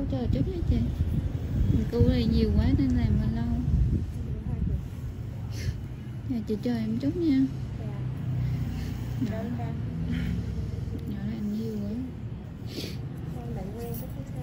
chờ chút nha chị. Cứu này nhiều quá nên làm mà lâu. Dạ chị chờ em chút nha. Nhỏ này nhiều quá. Con lại quen cái sao.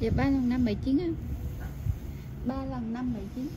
Thì 3 lần 5 79 á. 3 lần 5 79.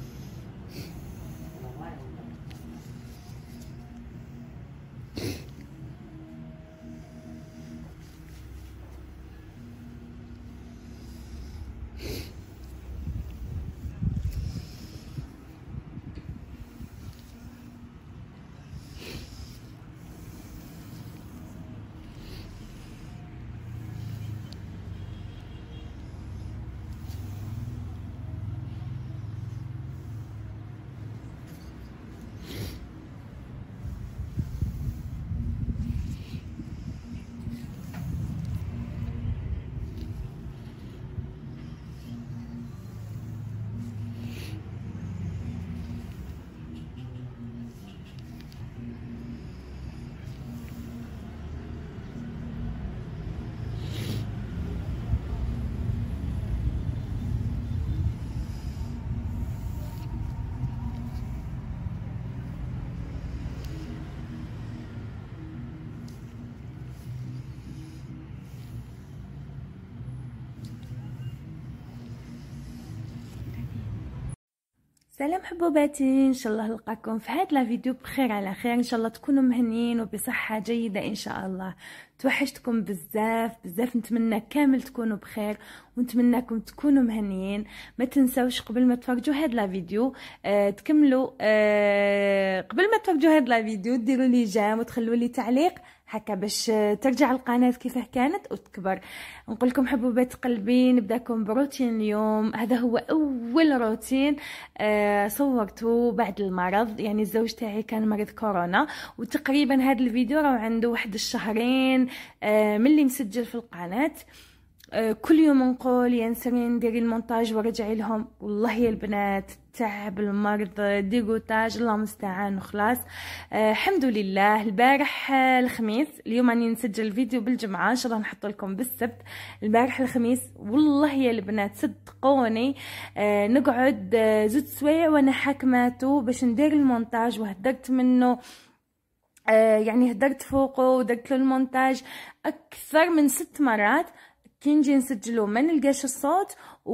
سلام حبوباتي، ان شاء الله نلقاكم في هذا الفيديو بخير على خير. ان شاء الله تكونوا مهنيين وبصحه جيده ان شاء الله. توحشتكم بزاف بزاف، نتمنى كامل تكونوا بخير ونتمنىكم تكونوا مهنيين. ما تنساوش قبل ما تفرجوا هذا الفيديو تكملوا قبل ما تفرجوا هذا الفيديو ديروا لي جيم وتخلوا لي تعليق هكا باش ترجع القناه كيفاه كانت وتكبر. نقول لكم حبوبات قلبي، نبداكم بروتين اليوم. هذا هو اول روتين صورته بعد المرض، يعني الزوج تاعي كان مريض كورونا، وتقريبا هذا الفيديو راه عنده واحد الشهرين ملي مسجل في القناه. كل يوم نقول يا نسرين ديري المونتاج ورجعي لهم. والله يا البنات تعب المرض ديغوتاج، الله المستعان وخلاص. الحمد لله. البارح الخميس، اليوم راني نسجل الفيديو بالجمعه، ان شاء الله نحط لكم بالسبت. البارح الخميس والله يا البنات صدقوني نقعد زوج سوايع وانا حاكماته باش ندير المونتاج، وهدرت منه يعني هدرت فوقه ودرت له المونتاج اكثر من 6 مرات. كي نجي نسجلو ما نلقاش الصوت،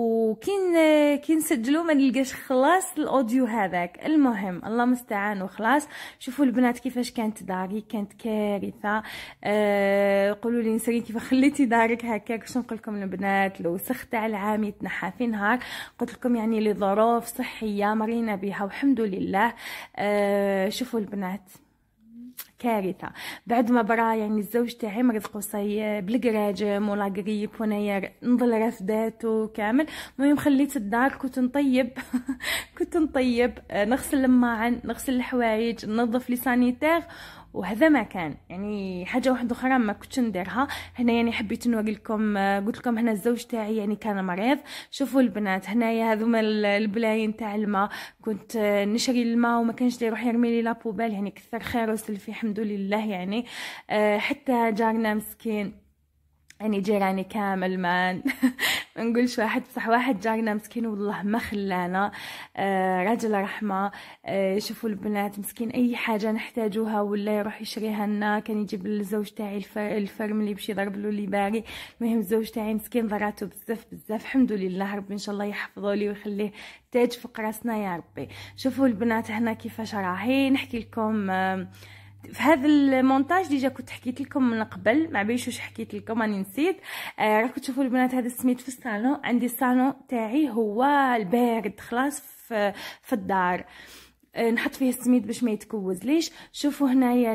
وكي نسجلو ما نلقاش خلاص الاوديو هذاك. المهم الله مستعان وخلاص. شوفوا البنات كيفاش كانت داري، كانت كارثه. قولوا لي نسرين كيف خليتي دارك هكاك؟ واش نقول لكم البنات؟ لو سخ تاع العام يتنحى في نهار. قلت لكم يعني لظروف صحيه مرينا بها والحمد لله. شوفوا البنات كارثه. بعد ما برا يعني الزوج تاعي مريض قصي بالكراجم ولا قريب ونايا نضل رفداته كامل. المهم خليت الدار كنت نطيب كنت نطيب، نغسل الماعن، نغسل الحوايج، ننظف لي سانيتير، وهذا ما كان يعني حاجه واحده اخرى ما كنتش نديرها. هنا يعني حبيت نوري لكم، قلت لكم هنا الزوج تاعي يعني كان مريض. شوفوا البنات هنايا هذوما البلاين تاع الماء، كنت نشري الماء وما كانش يروح يرمي لي لابوبال، يعني كثر خير وصل فيه الحمد لله. يعني حتى جارنا مسكين يعني جيراني كامل ما نقولش واحد بصح واحد جارنا مسكين والله ما خلانا، راجل رحمه. شوفوا البنات مسكين اي حاجه نحتاجوها ولا يروح يشريها لنا، كان يجيب للزوج تاعي الفرم اللي باش يضرب له لي باري. المهم الزوج تاعي مسكين ضراته بزاف بزاف، الحمد لله. ربي ان شاء الله يحفظه لي ويخليه تاج فوق راسنا يا ربي. شوفوا البنات هنا كيفاش راهي. نحكي لكم في هذا المونتاج ديجا كنت حكيت لكم من قبل، ما بيش واش حكيت لكم راني نسيت. راكم تشوفوا البنات هذا السميت في الصالون. عندي الصالون تاعي هو البارد خلاص في الدار، نحط فيه السميد باش ما يتكوز ليش. شوفوا هنايا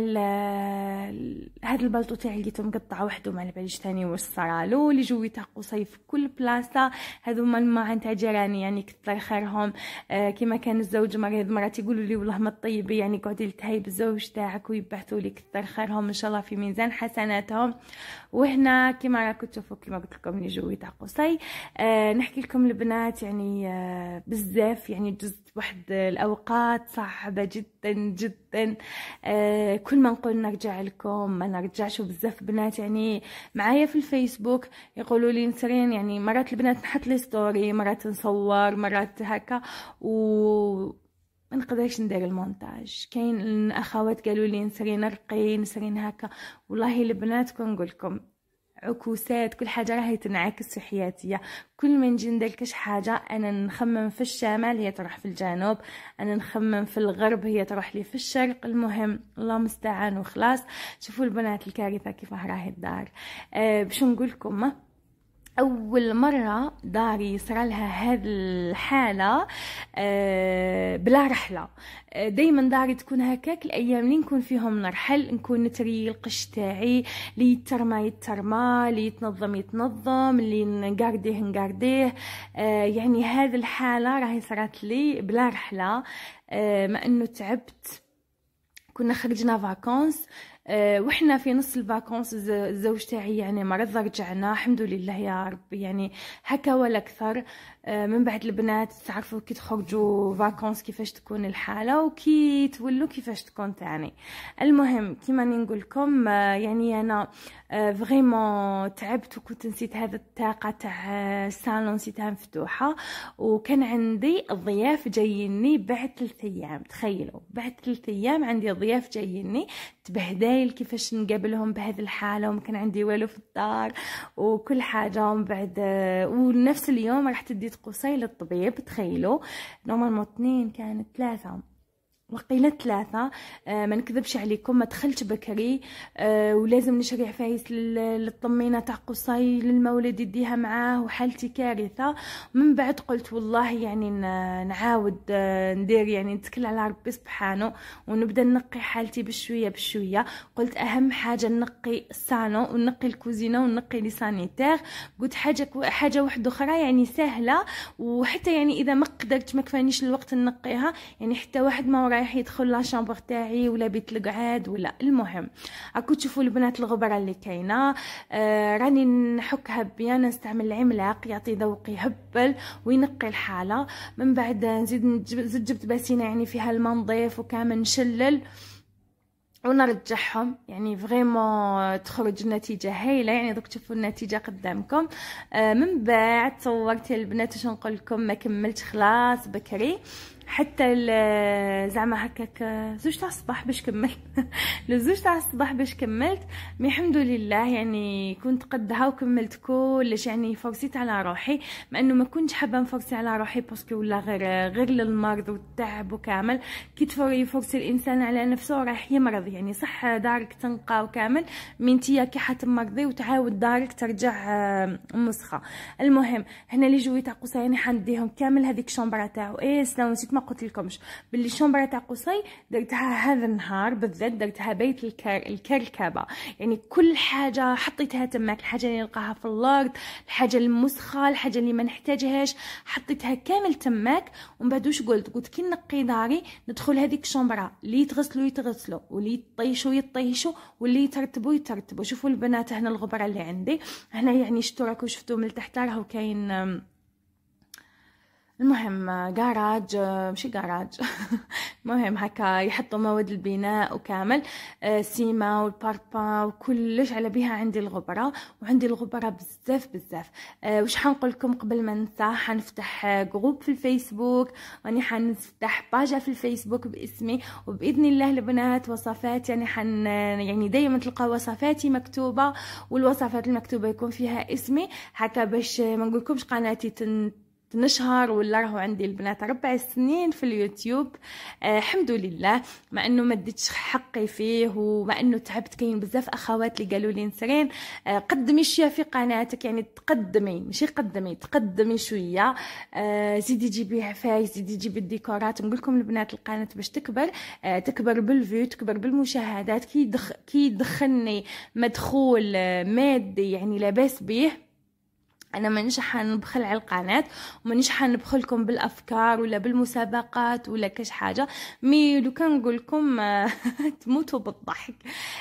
هذا البلطو تاعي لقيته مقطع وحده، ما على باليش ثاني واش صرالو. اللي جويته قصي في كل بلاصه. هذوما الماعن تاع جيراني يعني كثر خيرهم. كيما كان الزوج مريض مرات يقولوا لي والله ما طيبي، يعني قعدي لتهاي بالزوج تاعك ويبعثوا لي كثر خيرهم ان شاء الله في ميزان حسناتهم. وهنا كيما راكم تشوفوا كيما قلت لكم اللي جويته قصي. نحكي لكم البنات يعني بزاف يعني جزت واحد الاوقات صعبه جدا جدا. كل ما نقول نرجع لكم ما نرجعش. وبزاف بنات يعني معايا في الفيسبوك يقولوا لي نسرين يعني مرات البنات نحط لي ستوري، مرات نصور، مرات هكا و ما نقدرش ندير المونتاج. كاين الاخوات قالوا لي نسرين رقي نسرين هكا. والله البنات كنقول لكم عكوسات، كل حاجه راهي تنعكس في حياتي. كل ما نجي ندير كاش حاجه انا نخمم في الشمال هي تروح في الجنوب، انا نخمم في الغرب هي تروح لي في الشرق. المهم الله مستعان وخلاص. شوفوا البنات الكارثه كيف راهي الدار. باش نقول لكم اول مره داري صرا لها هذه الحاله بلا رحله. دائما داري تكون هكاك الايام اللي نكون فيهم نرحل، نكون نتري القش تاعي، اللي يترمى يترمى، اللي يتنظم يتنظم، اللي نقارديه. يعني هذه الحاله راهي صرات لي بلا رحله. مع انه تعبت. كنا خرجنا فاكونس وإحنا في نص الفاكونس الزوج تاعي يعني مرض، رجعنا الحمد لله يا رب يعني هكا ولا أكثر. من بعد البنات تعرفوا كي تخرجوا فاكونس كيفاش تكون الحالة وكي تولوا كيفاش تكون تاني. المهم كيما نقول لكم يعني أنا فريمون تعبت وكنت نسيت هذا الطاقة تاع الصالون نسيتها مفتوحة، وكان عندي ضياف جاييني بعد 3 أيام. تخيلوا بعد 3 أيام عندي ضياف جاييني تبهدايل كيفاش نقابلهم بهذه الحالة، وما كان عندي والو في الدار وكل حاجة. ومن بعد ونفس اليوم رحت اديت قصي للطبيب. تخيلوا نورمالمون 2 كانت 3 وقيلة 3. ما نكذبش عليكم ما دخلت بكري ولازم نشري عفايس للطمينه تاع قصي للمولد يديها معاه وحالتي كارثه. من بعد قلت والله يعني نعاود ندير يعني نتكل على ربي سبحانه ونبدا نقي حالتي بشويه بشويه. قلت اهم حاجه نقي الصالون ونقي الكوزينه ونقي لي سانيتير. قلت حاجه واحده اخرى يعني سهله، وحتى يعني اذا ما قدرت ما كفانيش الوقت نقيها يعني حتى واحد ما رايح يدخل لا شامبر تاعي ولا بيت القعاد ولا. المهم راكو تشوفوا البنات الغبره اللي كاينه. راني نحكها بيان، نستعمل العملاق يعطي ذوق يهبل وينقي الحاله. من بعد نزيد جبت باسينه يعني فيها الماء نظيف وكامل نشلل ونرجعهم. يعني فريمون تخرج النتيجه هايله. يعني دوك تشوفوا النتيجه قدامكم. من بعد صورت البنات واش نقول لكم ما كملتش خلاص بكري حتى زعما هكاك 2 تاع الصباح باش كملت. 2 تاع الصباح باش كملت. مي الحمد لله يعني كنت قدها وكملت كلش. يعني فرصيت على روحي مع انه ما كنتش حابه نفرسي على روحي باسكو ولا غير للمرض والتعب وكامل. كي يفرسي الانسان على نفسه راح يمرض. يعني صح دارك تنقى وكامل من تيا كي حتمرضي وتعاود دارك ترجع مسخه. المهم هنا اللي جوي تاع قصي يعني حنديهم كامل هذيك الشومبره تاعو. سلام نسيت ما قلت لكمش باللي الشومبره تاع قصي درتها هذا النهار بالذات، درتها بيت الكركبه. يعني كل حاجه حطيتها تماك، الحاجه اللي نلقاها في الارض، الحاجه المسخه، الحاجه اللي ما نحتاجهاش حطيتها كامل تماك. ومن بعد واش قلت كي نقي داري ندخل هذيك الشومبره اللي يتغسلوا واللي يطيشوا واللي يترتبوا. شوفوا البنات هنا الغبره اللي عندي هنا يعني شفتوا راكم شفتوا من تحت راهو كاين المهم جاراج ماشي جاراج المهم هكا يحطوا مواد البناء وكامل سيما والباربا وكلش على بها. عندي الغبره وعندي الغبره بزاف. واش حنقول لكم قبل ما ننسى حنفتح جروب في الفيسبوك واني حنفتح باجه في الفيسبوك باسمي وباذن الله البنات وصفات يعني يعني دائما تلقاو وصفاتي مكتوبه والوصفات المكتوبه يكون فيها اسمي هكا باش ما نقولكمش قناتي نشهر ولا. راهو عندي البنات 4 سنين في اليوتيوب الحمد لله، مع انه ما ديتش حقي فيه ومع انه تعبت. كاين بزاف اخوات اللي قالوا لي نسرين قدمي شويه في قناتك، يعني تقدمي ماشي قدمي تقدمي شويه، زيدي جيبي عفايس زيدي جيبي الديكورات. نقول لكم البنات القناه باش تكبر بالفيو تكبر بالمشاهدات كي يدخلني مدخول مادي يعني لاباس بيه. انا مانيش حنبخل على القناه ومانيش حنبخلكم بالافكار ولا بالمسابقات ولا كاش حاجه. مي لو كان نقول لكم تموتوا بالضحك.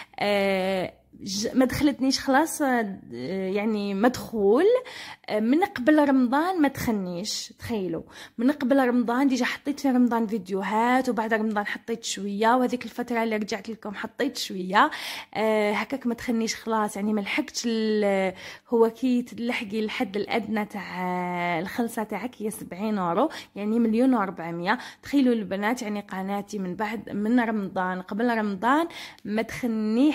ما دخلتنيش خلاص يعني مدخول من قبل رمضان ما دخلنيش. تخيلوا من قبل رمضان ديجا حطيت في رمضان فيديوهات وبعد رمضان حطيت شويه وهذيك الفتره اللي رجعت لكم حطيت شويه هكاك ما دخلنيش خلاص. يعني ما لحقتش هو كي تلحقي الحد الادنى تاع الخلصه تاعك هي 70 يورو يعني 1,400,000. تخيلوا البنات يعني قناتي من بعد من رمضان قبل رمضان ما دخلني حتى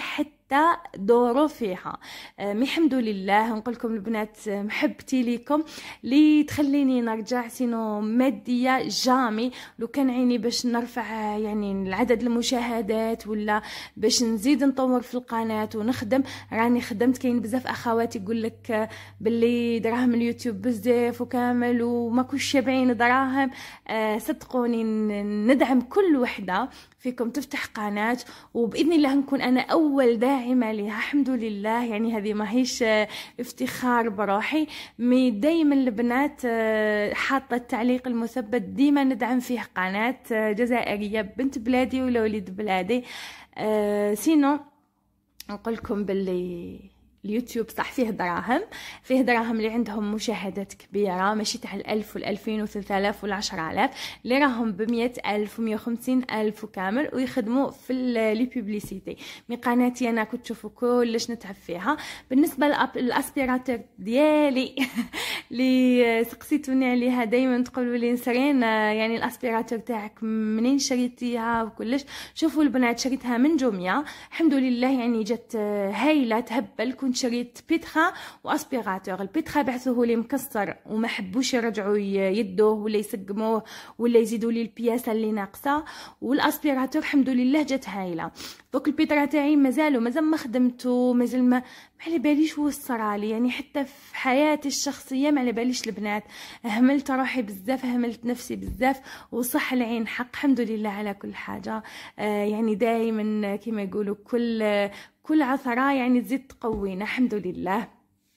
حتى دوروا فيها. الحمد لله. نقول لكم البنات محبتي ليكم اللي تخليني نرجع، سينو ماديه جامي. لو كان عيني باش نرفع يعني عدد المشاهدات ولا باش نزيد نطور في القناه ونخدم، راني خدمت. كاين بزاف اخواتي يقول لك باللي دراهم اليوتيوب بزاف وكامل وما كلش شابعين دراهم. صدقوني ندعم كل وحده فيكم تفتح قناه، وباذن الله نكون انا اول داعمه لها. الحمد لله. يعني هذه ماهيش افتخار بروحي، مي دايما البنات حاطه التعليق المثبت ديما ندعم فيه قناه جزائريه بنت بلادي ولا وليد بلادي. سينو نقول لكم باللي اليوتيوب صح فيه دراهم، فيه دراهم اللي عندهم مشاهدات كبيره ماشي تاع 1000 و2000 و3000 و10000 اللي راهم ب100,000 و150,000 وكامل ويخدموا في لي بوبليسيتي. مي قناتي انا كنت تشوفوا كلش نتعب فيها. بالنسبه للاسبيراتور ديالي اللي سقسيتوني عليها دائما تقولوا لي نسرين يعني الاسبيراتور تاعك منين شريتيها وكلش. شوفوا البنات شريتها من جوميا الحمد لله، يعني جات هايله تهبل. كنت شريت بيتخا واسبيراتور. البيتخا بعثوه لي مكسر وما حبوش يرجعوا يدوه ولا يسقموه ولا يزيدوا لي البياسه اللي ناقصه، والاسبيراتور الحمد لله جات هايله. دوك البيترا تاعي مازال ما خدمته، مازال ما على باليش واش صرالي. يعني حتى في حياتي الشخصيه ما على باليش البنات، اهملت روحي بزاف، اهملت نفسي بزاف، وصح العين حق. الحمد لله على كل حاجه. يعني دائما كما يقولوا كل عثرة يعني تزيد تقوينا. الحمد لله.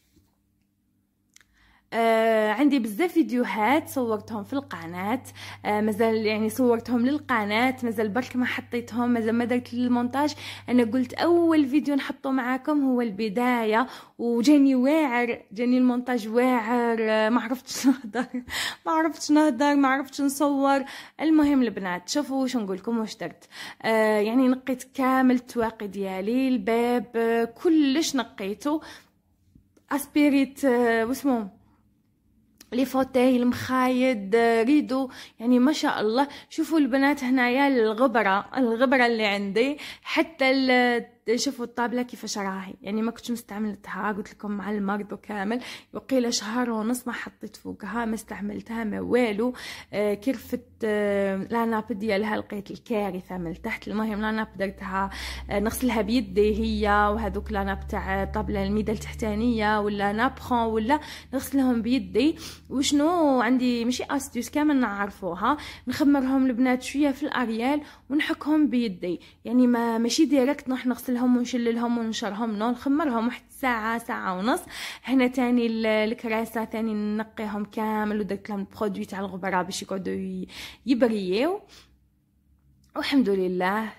عندي بزاف فيديوهات صورتهم في القناة، مازال يعني صورتهم للقناة، مازال برك ما حطيتهم، مازال ما درت المونتاج. انا قلت اول فيديو نحطه معاكم هو البداية، وجاني واعر، جاني المونتاج واعر، ما عرفتش نهضر، ما عرفتش نصور. المهم البنات شوفوا واش نقول لكم واش درت. يعني نقيت كامل التواقي ديالي، الباب كلش نقيته، اسبيريت واسمو لي فوتاي المخايد ريدو، يعني ما شاء الله. شوفوا البنات هنايا الغبره اللي عندي، حتى شوفوا الطابله كيفاش راهي، يعني ما كنتش مستعملتها، قلت لكم مع المرض وكامل وقيله شهر ونص ما حطيت فوقها، ما استعملتها ما والو. كرفت لاناب ديالها لقيت الكارثه من تحت. المهم لاناب درتها نغسلها بيدي هي وهذوك لاناب تاع الطابله الميده التحتانيه ولا نابخون ولا نغسلهم بيدي. وشنو عندي ماشي استيوس كامل نعرفوها، نخمرهم البنات شويه في الاريال ونحكهم بيدي، يعني ماشي ديريكت نروح نغسلهم ونشللهم وننشرهم، نخمرهم واحد ساعه ونص. هنا تاني الكراسه تاني نقيهم كامل ودرت لهم برودوي تاع الغبره باش يقعدوا يبريو، والحمد لله.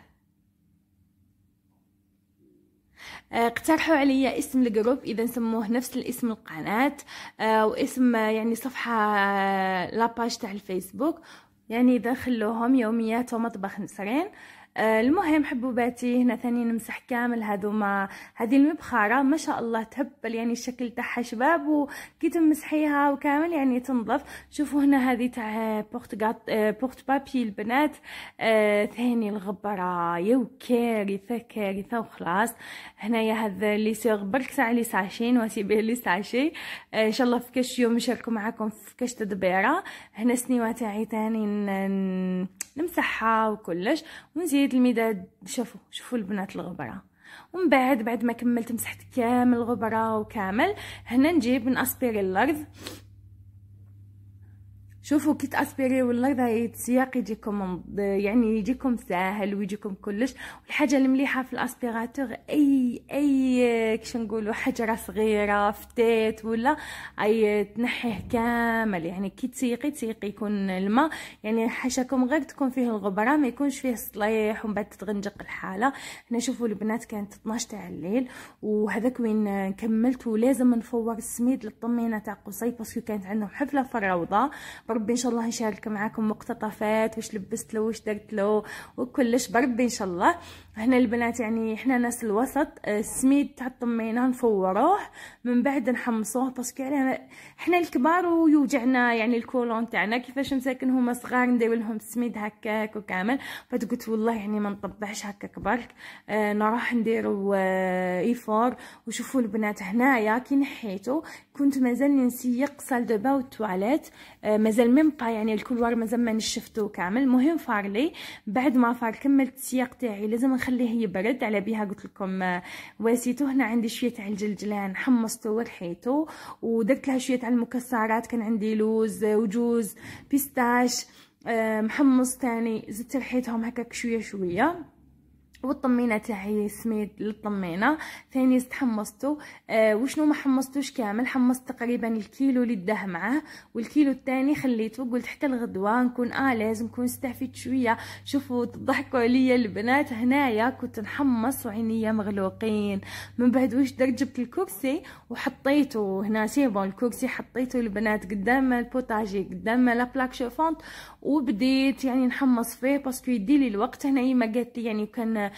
اقترحوا عليا اسم الجروب اذا سموه نفس الاسم القناه، واسم يعني صفحه لاباج تاع الفيسبوك، يعني اذا خلوهم يوميات ومطبخ نسرين. المهم حبوباتي هنا ثاني نمسح كامل هذوما. هذه المبخره ما شاء الله تهبل، يعني الشكل تاعها شباب، وكي تمسحيها وكامل يعني تنظف. شوفوا هنا هذه تاع بورت بابي البنات. ثاني الغبره يو كارثه وخلاص. هنايا هذا اللي صيغ برك ساعه لي ساشين واسيبه لي ساشي. ان شاء الله في كاش يوم نشارك معكم في كاش تدبيره. هنا سنيوه تاعي ثاني نمسحها وكلش ونزيد المداد. شوفوا البنات الغبره. ومن بعد ما كملت مسحت كامل الغبره وكامل، هنا نجيب ناسبيري الارض. شوفوا كي تاسبيريو الارض هاي السياق يجيكم يعني يجيكم ساهل ويجيكم كلش. والحاجه المليحه في الاسبيراتور اي كيش نقولوا حجره صغيره فتات ولا اي تنحيه كامل، يعني كي تسيقي يكون الماء يعني حاشاكم غير تكون فيه الغبره، ما يكونش فيه صليح ومن بعد تتغنجق الحاله. هنا شوفوا البنات كانت 12 تاع الليل وهذاك وين كملت، ولازم نفور السميد للطمينه تاع قصي باسكو كانت عندهم حفله في الروضه. بربي ان شاء الله نشارك معاكم مقتطفات واش لبست له واش درت له وكلش بربي ان شاء الله. هنا البنات يعني احنا ناس الوسط، السميد تاع الطمينه نفوروه من بعد نحمصوه باسكو احنا الكبار ويوجعنا يعني الكولون تاعنا. كيفاش مساكن هما صغار ندير لهم السميد هكاك وكامل، فقلت والله يعني ما نطبعش هكاك برك، نروح نديرو ايفور. وشوفوا البنات هنايا كي نحيتو كنت مازال نسيق سال دو با والتواليت، مازال ميم با يعني الكولوار مازال ما نشفتو كامل. المهم فار لي بعد ما فار كملت السياق تاعي، لازم نخليه يبرد على بها. قلت لكم واسيتو هنا عندي شويه تاع الجلجلان حمصته ورحيته، ودرت لها شويه تاع المكسرات، كان عندي لوز وجوز بيستاش محمص تاني، زدت رحيتهم هكاك شويه شويه. والطمينه تاعي سميد للطمينه ثاني استحمصتو. وشنو ما حمصتوش كامل، حمصت تقريبا الكيلو اللي داه معاه، والكيلو الثاني خليته. قلت حتى الغدوه نكون لازم نكون استعفيت شويه. شوفوا تضحكوا عليا البنات، هنايا كنت نحمص وعينيا مغلوقين. من بعد واش درت، جبت الكرسي وحطيته هنا سيبون، الكرسي حطيته البنات قدام البوتاجي قدام لا بلاك شوفونت، وبديت يعني نحمص فيه باسكو يدي لي الوقت. هنا ما قالت لي يعني كان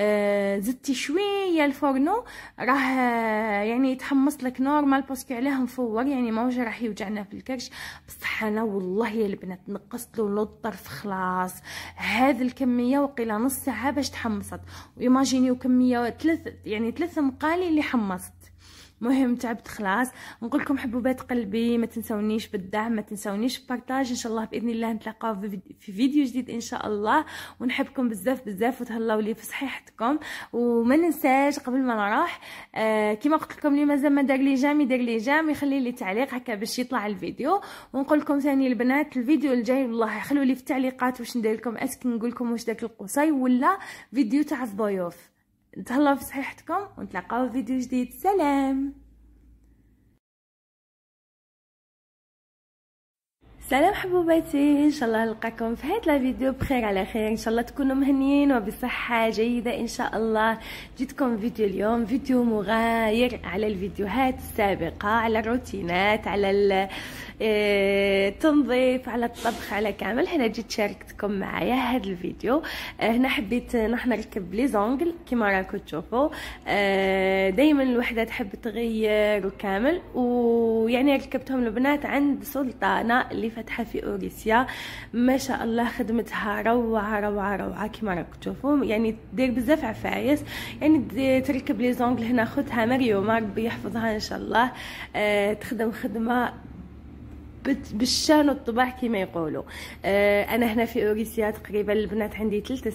زدتي شويه الفورنو راه يعني يتحمص لك نورمال باسكو عليه مفور، يعني ماهوش راح يوجعنا في الكرش. بصح انا والله يا البنات نقصت له الطرف خلاص. هذه الكميه وقيله نص ساعه باش تحمصت، وايماجينيو كميه ثلاث مقالي اللي حمصت. مهم تعبت خلاص. نقول لكم حبوبات قلبي ما تنسونيش بالدعم، ما تنسونيش بالبارطاج. ان شاء الله باذن الله نتلاقاو في فيديو جديد ان شاء الله، ونحبكم بزاف بزاف وتهلاو لي في صحيحتكم. وما ننساش قبل ما نروح كيما قلت لكم اللي مازال ما دار لي جام يدير لي جام، يخلي لي تعليق هكا باش يطلع الفيديو. ونقول لكم ثاني البنات الفيديو الجاي والله خلوا لي في التعليقات واش ندير لكم، اسك نقول لكم واش داك القصي ولا فيديو تاع الضيوف. تهلاو في صحيحتكم ونتلاقاو في فيديو جديد. سلام. سلام حبوباتي، ان شاء الله نلقاكم في هذا الفيديو بخير على خير. ان شاء الله تكونوا مهنيين وبصحه جيده ان شاء الله. جيتكم فيديو اليوم فيديو مغاير على الفيديوهات السابقه، على الروتينات، على التنظيف، على الطبخ، على كامل. هنا جيت شاركتكم معايا هذا الفيديو. هنا حبيت نركب لي زونغل كيما راكم تشوفوا. دائما الوحده تحب تغير وكامل، ويعني ركبتهم البنات عند سلطانه اللي فاتحه في اوريسيا. ما شاء الله خدمتها روعه روعه روعه كيما راكم تشوفوا. يعني تدير بزاف عفايس، يعني تركب لي زونغل. هنا خوتها مريومه ربي يحفظها ان شاء الله، تخدم خدمه بالشان والطباع كما يقولوا. انا هنا في اوريسيا تقريبا البنات عندي 3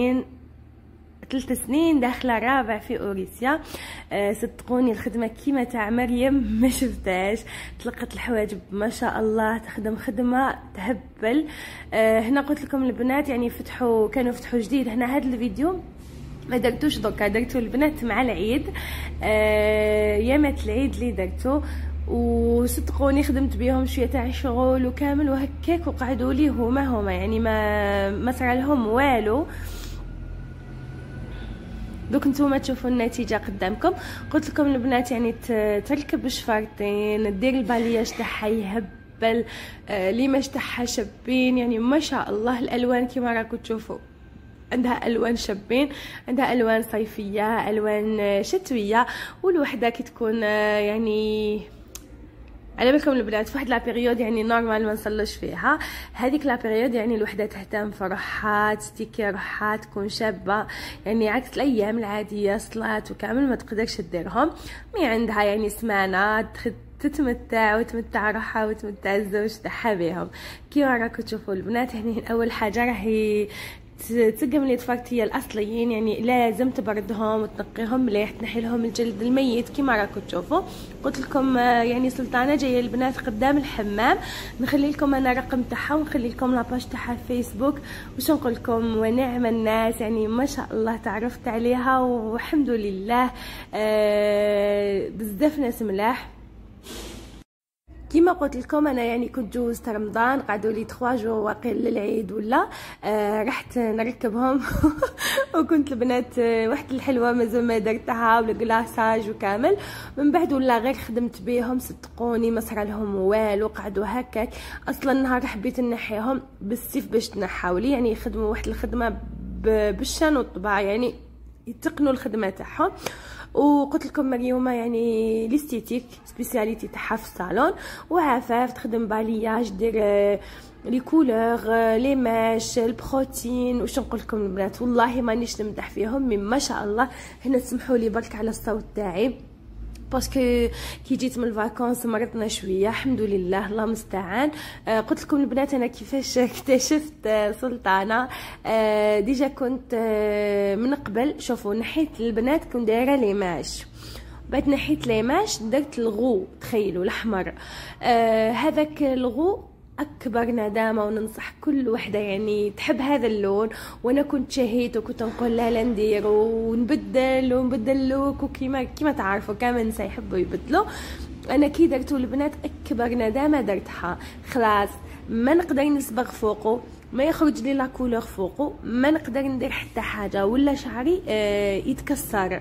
سنين داخله رابع في اوريسيا. صدقوني الخدمه كيما تاع مريم ما شفتهاش. طلقت الحواجب ما شاء الله، تخدم خدمه تهبل. هنا قلت لكم البنات يعني كانوا فتحوا جديد. هنا هذا الفيديو ما درتوش دوكا، درتو البنات مع العيد، يامات العيد اللي درتو. وصدقوني خدمت بيهم شويه تاع شغل وكامل وهكاك، وقعدوا لي هما يعني ما صار لهم والو. دوك نتوما تشوفوا النتيجه قدامكم. قلت لكم البنات يعني تركب شفارتين، دير البالياج تاعها يهبل، ليماج تاعها شابين. يعني ما شاء الله الالوان كيما راكم تشوفوا، عندها الوان شابين، عندها الوان صيفيه، الوان شتويه. والوحده كي تكون يعني على بالكم البنات في واحد لا بيريود يعني نورمال ما نصلوش فيها، هذيك لا بيريود يعني الوحده تهتم في روحها، تستيكي روحها، تكون شابه. يعني عكس الايام العاديه صلاه وكامل ما تقدرش تديرهم. مي عندها يعني سمانه تتمتع وتمتع روحها وتمتع الزوج تاعها بهم كيما راكم تشوفوا البنات. هنا اول حاجه راهي تسقم لي تفرتيه الاصليين، يعني لازم تبردهم وتنقيهم مليح، تنحي لهم الجلد الميت كيما راكم تشوفوا. قلت لكم يعني سلطانه جايه البنات قدام الحمام. نخلي لكم انا رقم تاعها ونخلي لكم لاباج تاعها في فيسبوك. واش نقول لكم، ونعم الناس يعني ما شاء الله تعرفت عليها والحمد لله. بزاف ناس ملاح. كيما قلت لكم انا يعني كنت جوزت رمضان، قعدوا لي 3 جور واقيل للعيد ولا رحت نركبهم وكنت البنات واحد الحلوه مازال ما درتها والكلاصاج وكامل. من بعد ولا غير خدمت بيهم، صدقوني ما صرا لهم والو، قعدوا هكاك. اصلا نهار حبيت نحيهم بالسيف باش تنحاو لي، يعني يخدموا واحد الخدمه بالشان والطباع، يعني يتقنوا الخدمه تاعهم. وقلت لكم مريومه يعني ليستيتيك سبيسياليتي تاعها في الصالون، وعفاف تخدم بالياج، دير لي كولور لي ماش البروتين. واش نقول لكم البنات والله مانيش نمدح فيهم، من ما شاء الله. هنا تسمحوا لي برك على الصوت تاعي باسكو كي جيت من الفاكونس مرضنا شويه، الحمد لله الله مستعان. قلت لكم البنات انا كيفاش اكتشفت سلطانه. ديجا كنت من قبل، شوفوا نحيت البنات كنت دايره ليماش، بعد نحيت ليماش درت الغو، تخيلوا الاحمر. هذاك الغو اكبر ندامه، وننصح كل وحده يعني تحب هذا اللون. وانا كنت شهيت وكنت نقول لا ندير ونبدل لوك، وكيما تعرفوا كامل نساء يحبوا يبدلوا. انا كي درتو البنات اكبر ندامه درتها، خلاص ما نقدر نصبغ فوقه، ما يخرج لي لا كولور فوقه، ما نقدر ندير حتى حاجه، ولا شعري يتكسر.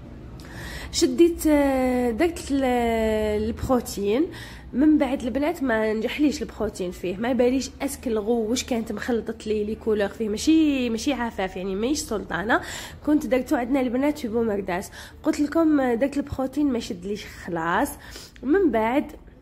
شديت درت البروتين، من بعد البنات ما نجحليش البروتين فيه، ما باليش اسك الغو واش كانت مخلطت لي كولور فيه، ماشي عفاف يعني ماهيش سلطانه. كنت درتو عندنا البنات في بومرداس، قلت لكم درت البروتين ما شدليش خلاص. من بعد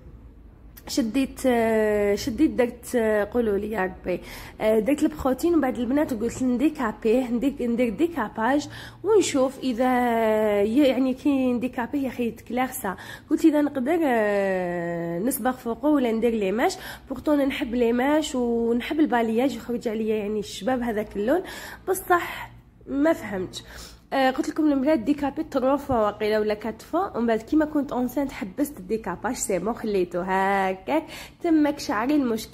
شديت درت قولوا لي يا ربي، درت البروتين. ومن بعد البنات قلت نديكابيه، ندير ديكاباج ونشوف اذا يعني كي نديكابيه يا يتكلارسا. قلت اذا نقدر نصبغ فوقه ولا ندير ليماش. بورتون نحب ليماش ونحب البالياج يخرج عليا يعني الشباب هذاك اللون، بصح ما فهمتش. قلت لكم البنات ديكابيت 3 فوا واقيلا ولا 4 فوا، ومن بعد كيما كنت اونسانت حبست الديكاباج سي بون، خليته هكاك. تمك شعري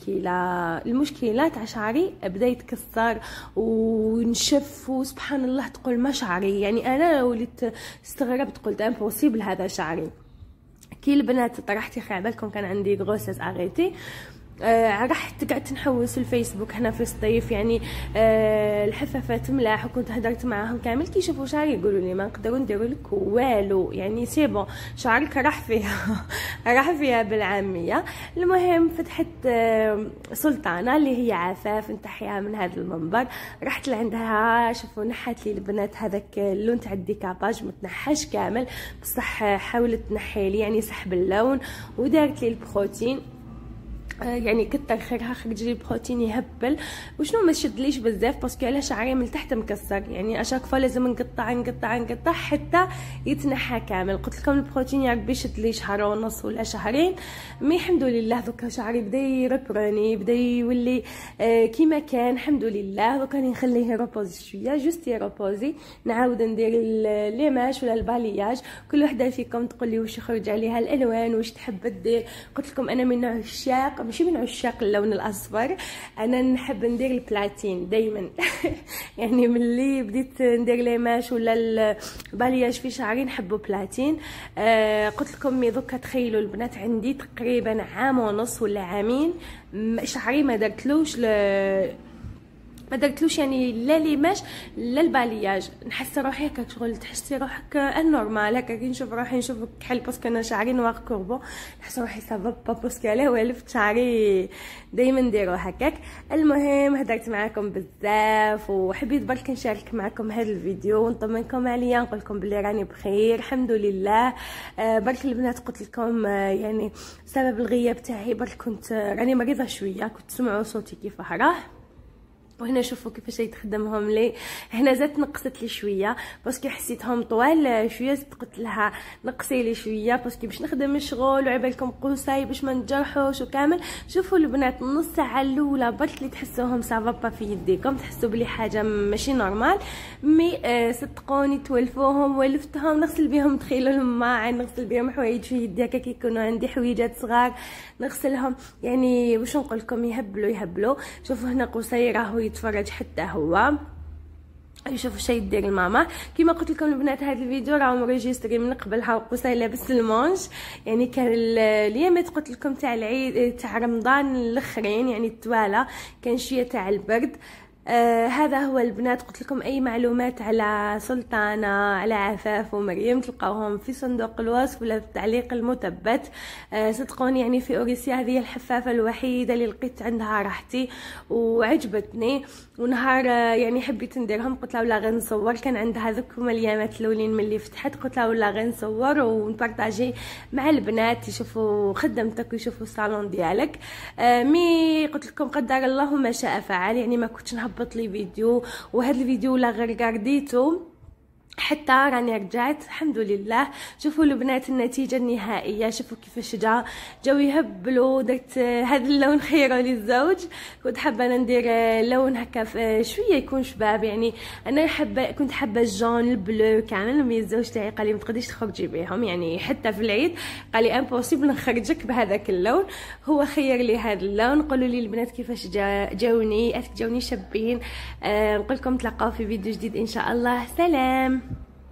المشكله تاع شعري بدا يتكسر ونشف، وسبحان الله تقول ما شعري، يعني انا وليت استغربت قلت امبوسيبل هذا شعري. كي البنات طرحتي خي بالكم كان عندي غروسس اغيتي، رحت قعدت نحوس الفيسبوك هنا في الصيف يعني الحفافات ملاح، وكنت هدرت معاهم كامل كي يشوفوا شعري يقولوا لي ما نقدروا نديروا لك والو، يعني سي بون شعرك راح فيها بالعاميه. المهم فتحت سلطانه اللي هي عفاف نتحيها من هذا المنبر، رحت لعندها شوفوا نحت لي البنات هذاك اللون تاع الديكاباج ما تنحاش كامل، بصح حاولت تنحي لي يعني سحب اللون، ودارت لي البروتين يعني كتر خيرها، خرج لي البروتين يهبل. وشنو ما شدليش بزاف باسكو على شعري من تحت مكسر، يعني اشاك فوا لازم نقطع حتى يتنحى كامل. قلت لكم البروتين يا ربي شد لي شهر ونص ولا شهرين، مي الحمد لله دوكا شعري بدا يربراني، بدا يولي كيما كان الحمد لله. دوكا نخليه يروبوزي شويه، جوست يروبوزي، نعاود ندير ليماش ولا البالياج. كل وحده فيكم تقول لي واش يخرج عليها الالوان واش تحب دير. قلت لكم انا من عشاق، ماشي من عشاق اللون الاصفر، انا نحب ندير البلاتين دائما يعني ملي بديت ندير ليماش ولا البالياج في شعري نحبو بلاتين. قلت لكم مي دوكا تخيلوا البنات عندي تقريبا عام ونص ولا عامين شعري ما درتلوش يعني لا ليماش لا البالياج. نحس روحي هكاك شغل، تحسي روحك النورمال هكاك. كي نشوف روحي نشوف كحل باسكو انا شعري نوار كوربو، نحس روحي سافا با باسكو علاه والفت شعري دائما نديرو هكاك. المهم هدرت معاكم بزاف وحبيت برك نشارك معكم هذا الفيديو ونطمنكم عليا، نقول لكم بلي راني بخير الحمد لله. برك البنات قلت لكم يعني سبب الغياب تاعي برك كنت راني مريضه شويه، كنت تسمعوا صوتي كيفاه راه. وهنا شوفوا كيفاش يتخدمهم لي. هنا زدت نقصت لي شويه باسكو حسيتهم طوال شويه، قلت لها نقصي لي شويه باسكو باش نخدم الشغل وعبالكم قوساي باش ما نتجرحوش وكامل. شوفوا البنات نص ساعه الاولى برك اللي تحسوهم سافا في يديكم، تحسوا بلي حاجه ماشي نورمال، مي صدقوني تولفوهم ولفتهم. نغسل بهم تخيلوا الماعن، نغسل بهم حوايج في يدي هكا كي يكونوا عندي حويجات صغار نغسلهم، يعني واش نقول لكم يهبلوا. شوفوا هنا قوساي راهو يتفرج حتى هو يشوفوا شي دير الماما. كيما قلت لكم البنات هذا الفيديو راهم ريجستري من قبلها، وقصي لابس المونج يعني كان اليامات قلت لكم تاع العيد تاع رمضان الاخرين يعني التواله كان شويه تاع البرد. هذا هو البنات. قلت لكم اي معلومات على سلطانة، على عفاف ومريم تلقاوهم في صندوق الوصف ولا في التعليق المثبت. صدقوني يعني في اوريسيا هذه الحفافة الوحيدة اللي لقيت عندها راحتي وعجبتني. ونهار يعني حبيت نديرهم قلت لها ولا غير نصور، كان عندها هذوك هما اليامات الاولين ملي فتحت، قلت لها ولا غير نصور ونبارطاجي مع البنات يشوفوا خدمتك ويشوفوا الصالون ديالك. مي قلت لكم قدر الله ما شاء فعل، يعني ما كنتش نهبط لي فيديو، وهذا الفيديو لا غير قرديتو حتى راني رجعت الحمد لله. شوفوا البنات النتيجه النهائيه، شوفوا كيفاش جاو يهبلوا. درت هذا اللون خيره للزوج، كنت حابه ندير لون هكا شويه يكون شباب، يعني انا كنت حابه الجون البلو كامل. مي الزوج تاعي قال لي ما تقدريش تخرجي بهم، يعني حتى في العيد قال لي امبوسيبل نخرجك بهذاك اللون. هو خير لي هذا اللون. قولوا لي البنات كيفاش جاوني شابين. نقول لكم تلاقاو في فيديو جديد ان شاء الله. سلام.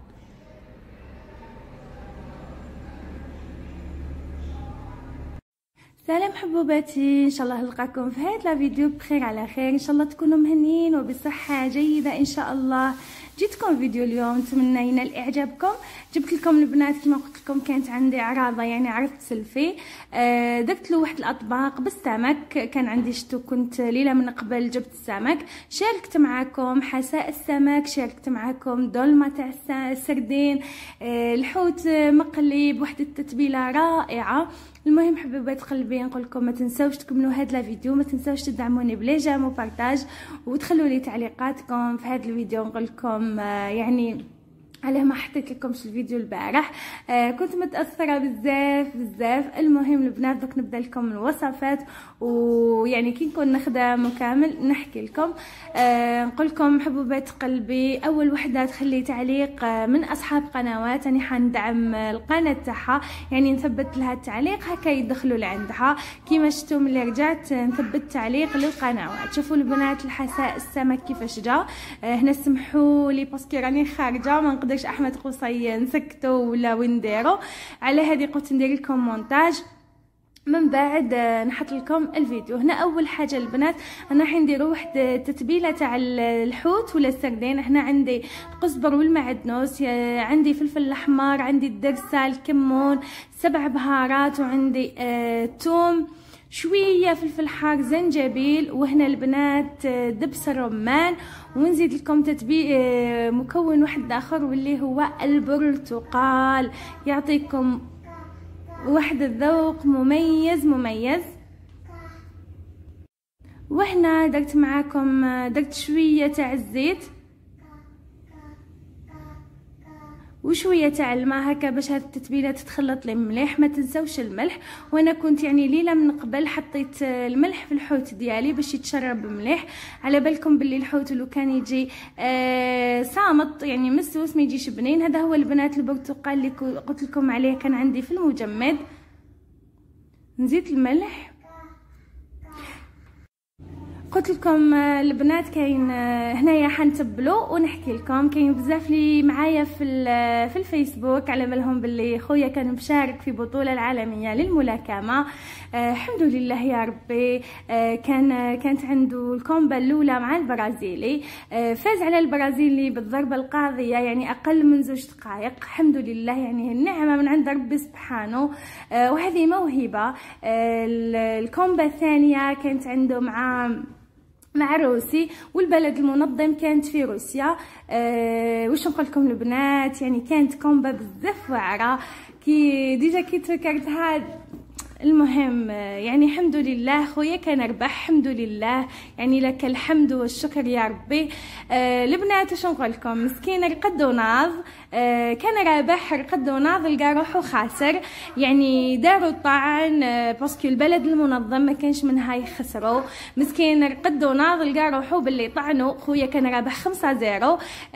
سلام حبوباتي، ان شاء الله نلقاكم في هذا الفيديو بخير على خير، ان شاء الله تكونوا مهنيين وبصحه جيده ان شاء الله. جيتكم فيديو اليوم نتمنى ينال اعجابكم. جبت لكم البنات كما قلت لكم كانت عندي عراضه، يعني عرض سلفي. درت له واحد الاطباق بالسمك، كان عندي شتو كنت ليله من قبل جبت السمك، شاركت معكم حساء السمك، شاركت معكم دولمه تاع السردين، الحوت مقلي بواحد التتبيله رائعه. المهم حبيبات قلبي نقول لكم ما تنساوش تكملوا هذا الفيديو، ما تنساوش تدعموني بليجام وبارطاج وتخلوا لي تعليقاتكم في هذا الفيديو. نقول لكم يعني على ما حطيت لكم في الفيديو البارح كنت متاثره بزاف. المهم البنات دوك نبدا لكم الوصفات، ويعني كي نكون نخدم وكامل نحكي لكم. نقول لكم حبوبات قلبي، اول وحده تخلي تعليق من اصحاب قنوات راني حندعم القناه تاعها، يعني نثبت لها التعليق هكا يدخلوا لعندها. كيما شفتوا ملي رجعت نثبت تعليق للقنوات. شوفوا البنات الحساء السمك كيفاش جا. هنا سمحوا لي باسكو راني خارجه ما نقدرش احمد قصي نسكتو ولا ونديرو، على هذه قلت ندير لكم مونتاج من بعد نحط لكم الفيديو. هنا اول حاجه البنات انا راح نديروا واحد تتبيله تاع الحوت ولا السردين. هنا عندي القزبر والمعدنوس، عندي فلفل احمر، عندي الدرسه، الكمون، 7 بهارات، وعندي توم، شويه فلفل حار، زنجبيل، وهنا البنات دبس الرمان. ونزيد لكم مكون واحد اخر واللي هو البرتقال، يعطيكم واحد الذوق مميز. وهنا درت شويه تاع الزيت وشويه تاع الماء هكا باش هاد التتبيله تتخلط لي مليح. ما تنساوش الملح، وانا كنت يعني ليله من قبل حطيت الملح في الحوت ديالي باش يتشرب مليح. على بالكم باللي الحوت لو كان يجي صامت يعني مسوس ما يجيش بنين. هذا هو البنات البرتقال اللي قلت لكم عليه كان عندي في المجمد. نزيد الملح. قلت لكم البنات كاين هنايا حنتبلو ونحكي لكم. كاين بزاف لي معايا في الفيسبوك على بالهم باللي خويا كان مشارك في بطوله العالميه للملاكمه. الحمد لله يا ربي. كانت عنده الكومبا الاولى مع البرازيلي، فاز على البرازيلي بالضربه القاضيه، يعني اقل من 2 دقائق. الحمد لله، يعني النعمه من عند ربي سبحانه، وهذه موهبه. الكومبا الثانيه كانت عنده مع روسي، والبلد المنظم كانت في روسيا. واش نقول لكم البنات، يعني كانت كومبا بزاف واعره. كي ديجا كي تفكرتها المهم يعني الحمد لله خويا كان ربح، الحمد لله، يعني لك الحمد والشكر يا ربي. البنات واش نقول لكم، مسكين رقد وناض، كان رابح رقد وناض، لقى روحو خاسر. يعني داروا الطعن باسكو البلد المنظم ما كانش منها يخسروا. مسكين رقد وناض لقى روحو باللي طعنوا. خويا كان رابح 5-0،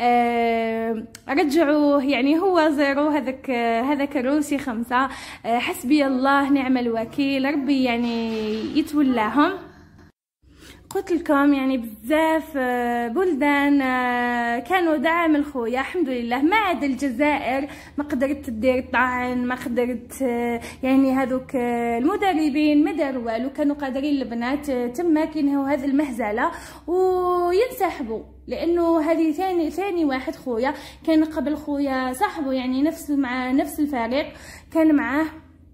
رجعوه يعني هو 0، هذاك الروسي 5. حسبي الله نعم الوكيل، ربي يعني يتولاهم. قلت لكم يعني بزاف بلدان كانوا دعم الخويا الحمد لله، ما عدا الجزائر ما قدرت تدير طعن، ما قدرت يعني هذوك المدربين ما داروا والو، كانوا قادرين البنات تما كينهوا هذه المهزله وينسحبوا، لانه هذه ثاني واحد خويا كان قبل خويا صاحبه يعني مع نفس الفريق كان معاه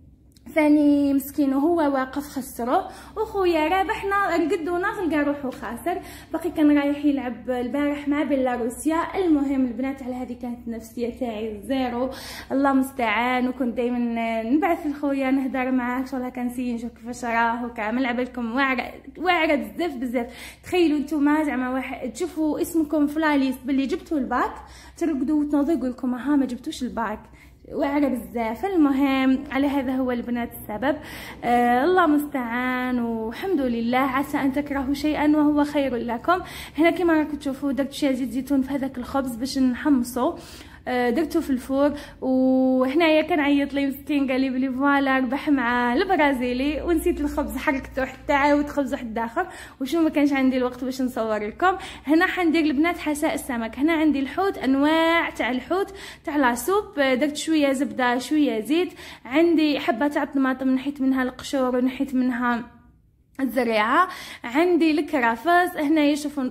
ثاني مسكين وهو واقف خسره، وخويا رابحنا رقدو نلقى روحو خاسر، باقي كان رايح يلعب البارح مع بيلاروسيا. المهم البنات على هذه كانت النفسيه تاعي زيرو، الله مستعان، وكنت دائما نبعث لخويا نهدر معاه ان شاء الله كنسي نشوف كيفاش راه وكامل نلعب لكم واعره بزاف. تخيلوا نتوما زعما واحد تشوفوا اسمكم في لاليست باللي جبتوا الباك ترقدوا وتنوضوا يقول لكم ها ما جبتوش الباك، واعره بزاف. المهم على هذا هو البنات السبب، الله مستعان، والحمد لله. عسى ان تكرهوا شيئا وهو خير لكم. هنا كما راكم تشوفوا درت شويه زيت زيتون في هذاك الخبز باش نحمصه، درته في الفور، وهنايا كان عيط لي مسكين قال لي بلي فوالا ربح مع البرازيلي، ونسيت الخبز حركته حتى عاود خبز واحد اخر، وشو ما كانش عندي الوقت باش نصور لكم. هنا حندير البنات حساء السمك، هنا عندي الحوت، انواع تاع الحوت تاع لاصوب، درت شويه زبده شويه زيت، عندي حبه تاع الطماطم نحيت منها القشور ونحيت منها الزريعه، عندي الكرفس. هنا يشوفوا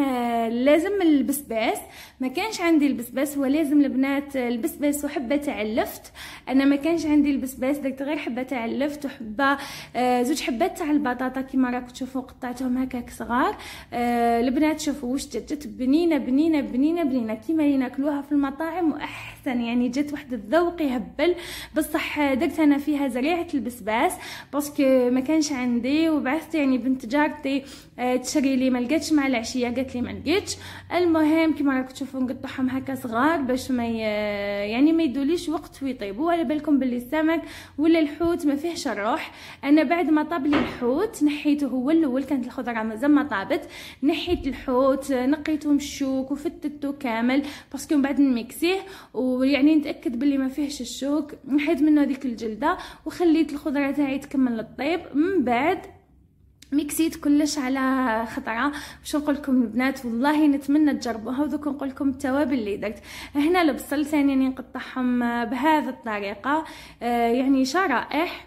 لازم البسباس، ما كانش عندي البسباس، هو لازم البنات البسباس وحبه تاع اللفت، انا ما كانش عندي البسباس درت غير حبه تاع اللفت وحبه زوج حبات تاع البطاطا كيما راكم تشوفوا قطعتهم هكاك صغار. البنات شوفوا واش جات بنينه بنينه بنينه بنينه كيما يناكلوها في المطاعم واحسن، يعني جات واحد الذوق يهبل. بصح درت انا فيها زريعه البسباس باسكو ما كانش عندي، وبعثت يعني بنت جارتي تشري لي، ما لقيتش مع العشيه قالت لي ما لقيتش. المهم كيما راكم تشوفوا نقطعهم هكا صغار باش ما يعني ما يدوليش وقت ويطيبوا. على بالكم باللي السمك ولا الحوت ما فيهش الروح، انا بعد ما طاب لي الحوت نحيته، هو الاول كانت الخضره مازال ما طابت، نحيت الحوت نقيته مشوك وفتته كامل باسكو من بعد نميكسيه ويعني نتاكد باللي ما فيهش الشوك، نحيت منه هذيك الجلده وخليت الخضره تاعي تكمل الطيب. من بعد ميكسيت كلش على خطره. باش نقول لكم البنات والله نتمنى تجربوها، وذوك نقول لكم التوابل اللي درت. هنا البصل ثاني نقطعهم بهذه الطريقه، يعني شرائح.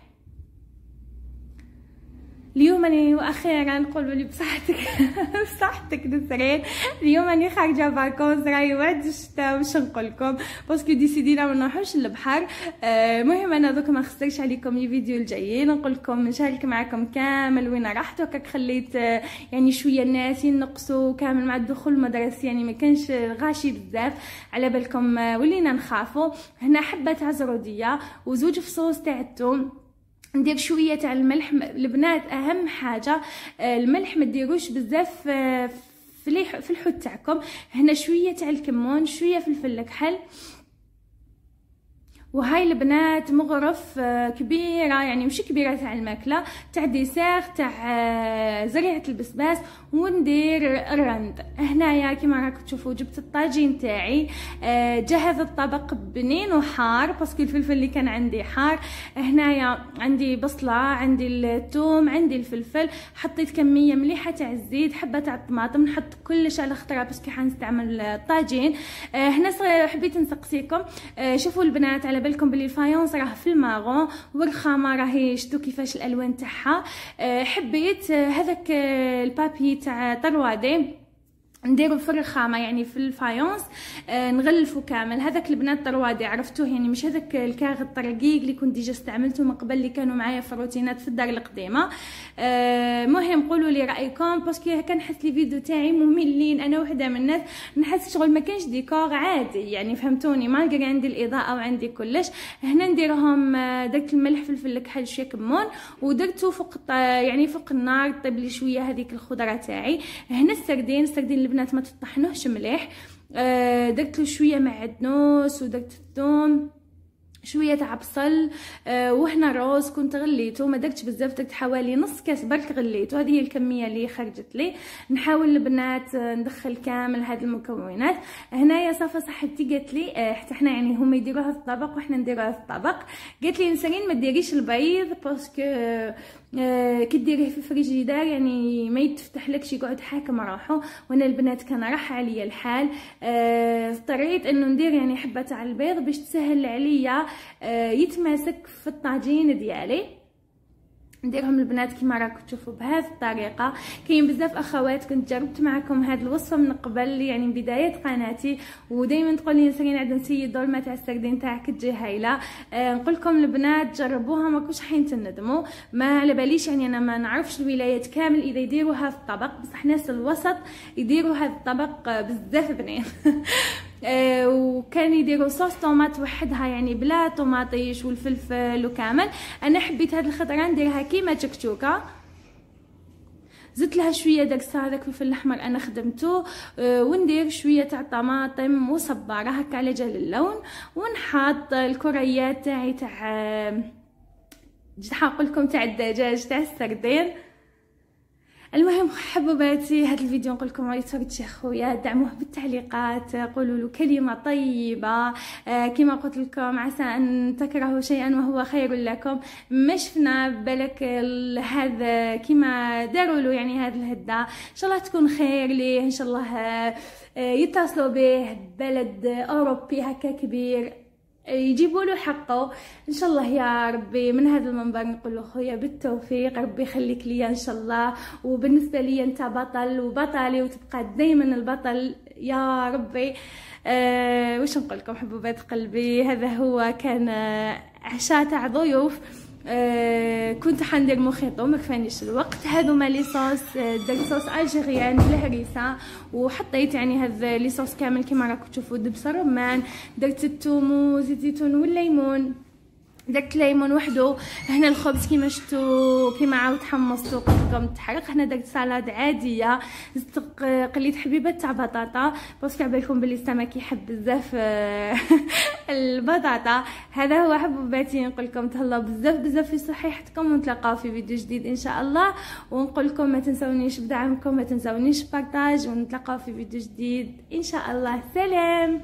اليوم اني واخيرا نقول لي بصحتك نسرين، اليوم اني خارجه فاكونس راهي وعد الشتاء، واش نقول لكم باسكو ديسيدينا ما نروحوش للبحر. المهم انا دوك ما خسرتش عليكم الفيديو الجايين، نقول لكم نشارك معكم كامل وين رحت، وكاك خليت يعني شويه الناس ينقصوا كامل مع الدخول المدرسي، يعني ما كانش غاشي بزاف على بالكم ولينا نخافوا. هنا حبه عزروديه وزوج فصوص تاع الثوم، ندير شويه تاع الملح. البنات اهم حاجه الملح ما ديروش بزاف في الحوت تاعكم. هنا شويه تاع الكمون، شويه فلفل كحل، وهاي البنات مغرف كبيره يعني مش كبيره تاع الماكله تاع ديسير تاع زريعه البسباس، وندير الرند. هنايا كيما راكم تشوفوا جبت الطاجين تاعي، جهز الطبق بنين وحار باسكو الفلفل اللي كان عندي حار. هنايا عندي بصله، عندي الثوم، عندي الفلفل، حطيت كميه مليحه تاع الزيت، حبه تاع الطماطم، نحط كلش على خطره باسكو حنستعمل الطاجين. هنا حبيت نسقسيكم، شوفوا البنات على بالكم بلي الفايونس راه في الماغون والرخامه راهي شتو كيفاش الالوان تاعها. حبيت هذاك البابي تاع طروادي نديرو في الرخامه يعني في الفايونس، نغلفو كامل. هذاك البنات طروادي عرفتوه، يعني مش هذاك الكاغ الطرقيق اللي كنت ديجا استعملته من قبل اللي كانوا معايا في الروتينات في الدار القديمه. مهم قولوا لي رايكم باسكو كنحس لي فيديو تاعي مملين، انا وحده من الناس نحس شغل ما كانش ديكور عادي، يعني فهمتوني، ما لقى عندي الاضاءه وعندي كلش. هنا نديرهم درت الملح فلفل كحل شويه كمون، ودرته فوق يعني فوق النار طيب لي شويه هذيك الخضره تاعي. هنا السردين البنات ما تطحنوهش مليح، درت له شويه معدنوس ودرت الثوم، شويه تاع بصل وهنا روز كنت غليته، ما درتش بزاف، درت حوالي نص كاس برك غليته. هذه هي الكميه اللي خرجت لي. نحاول البنات ندخل كامل هذه المكونات. هنايا صفا صاحبتي قالت لي حتى حنا يعني هما يديروها في الطبق وحنا نديروها في الطبق. قالت لي نسرين ما ديريش البيض باسكو كي ديريه في الفريجيدار يعني ما يتفتح لكش، يقعد حاكم روحو. وانا البنات كان راح عليا الحال، اضطريت انه ندير يعني حبه تاع البيض باش تسهل عليا يتماسك في الطاجين ديالي. نديرهم البنات كيما راكم تشوفوا بهذه الطريقه. كاين بزاف اخوات كنت جربت معكم هذه الوصفه من قبل يعني من بدايه قناتي، ودائما تقول لي نسرين عاد نسيي الدولمه تاع السردين تاعك تجي هايله. نقول لكم البنات جربوها ماكوش حين تندموا. ما على باليش يعني انا ما نعرفش الولايات كامل اذا يديروها في الطبق، بصح ناس الوسط يديروا هذا الطبق بزاف بنين. وكان يديروا صوص طوماط وحدها يعني بلا طوماطيش والفلفل وكامل. انا حبيت هاد الخضره نديرها كيما تشكشوكه، زدت لها شويه داك هذاك الفلفل الاحمر انا خدمته، وندير شويه تاع طماطم وصباره هكا على جال اللون، ونحط الكريات تاعي تاع جيت حنقول لكم تاع الدجاج تاع السردين. المهم حبوباتي هذا الفيديو نقول لكم راه تفرجوا خويا، دعموه بالتعليقات، قولوا له كلمه طيبه. كما قلت لكم عسى ان تكرهوا شيئا وهو خير لكم. ما شفنا بالك هذا كما داروا له يعني هذا الهده، ان شاء الله تكون خير ليه، ان شاء الله يتصلوا به بلد اوروبي هكا كبير يجيبوا له حقه ان شاء الله يا ربي. من هذا المنبر نقول له خويا بالتوفيق، ربي يخليك ليا ان شاء الله. وبالنسبه لي انت بطل وبطلي وتبقى دائما البطل يا ربي. واش نقول لكم حبوبات قلبي، هذا هو كان عشاء تاع ضيوف. كنت حندير مخيطو ما كفانيش الوقت. هذوما لي صوص، درت صوص الجيريان بالهريسه، وحطيت يعني هذا لي صوص كامل كما راكم تشوفوا. دبس الرمان، درت الثوم وزيت الزيتون والليمون، درت ليمون وحده. هنا الخبز كيما شفتوا كيما عاود حمصتو قلتلكم تحرق. هنا درت سلطه عاديه، زدت قليت حبيبه تاع بطاطا باسكو عبالكم بلي السمك يحب بزاف البطاطا. هذا هو حبوباتي، نقول لكم تهلاو بزاف في صحيحتكم، ونتلاقاو في فيديو جديد ان شاء الله. ونقول لكم ما تنسونيش بدعمكم، ما تنسونيش بارطاج، ونتلاقاو في فيديو جديد ان شاء الله. سلام.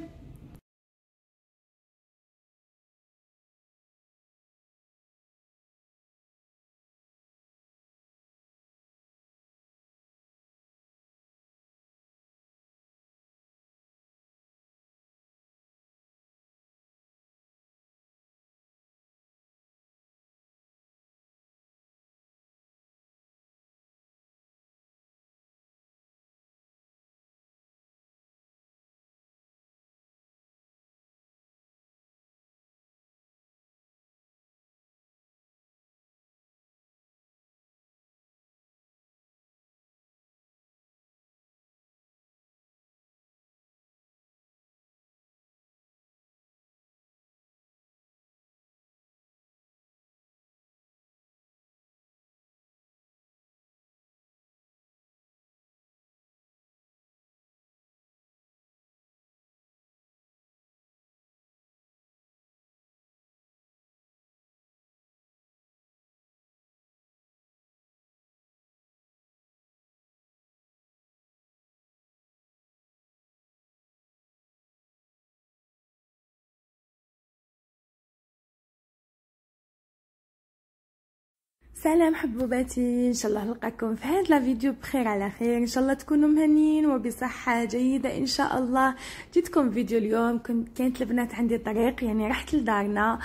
سلام حبوباتي، ان شاء الله نلقاكم في هذا الفيديو بخير على خير. ان شاء الله تكونوا مهنيين وبصحه جيده ان شاء الله. جيتكم فيديو اليوم، كانت البنات عندي طريق يعني رحت لدارنا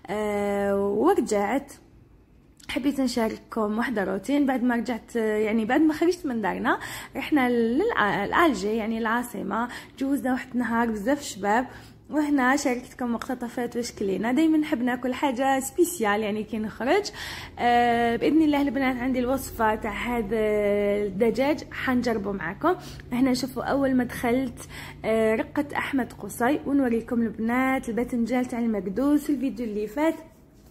ورجعت. حبيت نشارككم واحدة روتين بعد ما رجعت، يعني بعد ما خرجت من دارنا رحنا للألجي يعني العاصمة. جوزنا واحد النهار بزاف شباب، وهنا شاركتكم مقتطفات واش كلينا. دائما نحب ناكل حاجه سبيسيال يعني كي نخرج. باذن الله البنات عندي الوصفه تاع هذا الدجاج حنجربه معكم. هنا شوفوا اول ما دخلت رقه احمد قصي، ونوريكم البنات الباذنجان تاع المكدوس. الفيديو اللي فات